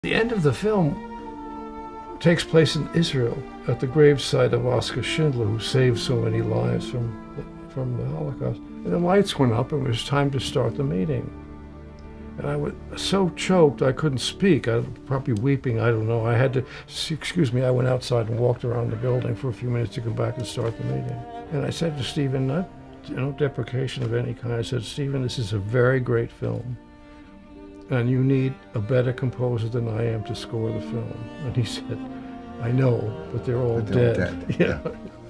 The end of the film takes place in Israel at the gravesite of Oskar Schindler, who saved so many lives from the Holocaust. And the lights went up and it was time to start the meeting. And I was so choked I couldn't speak. I was probably weeping, I don't know. I had to, excuse me, I went outside and walked around the building for a few minutes to come back and start the meeting. And I said to Stephen, no deprecation of any kind, I said, Stephen, this is a very great film. And you need a better composer than I am to score the film. And he said, I know, but they're all dead. Yeah.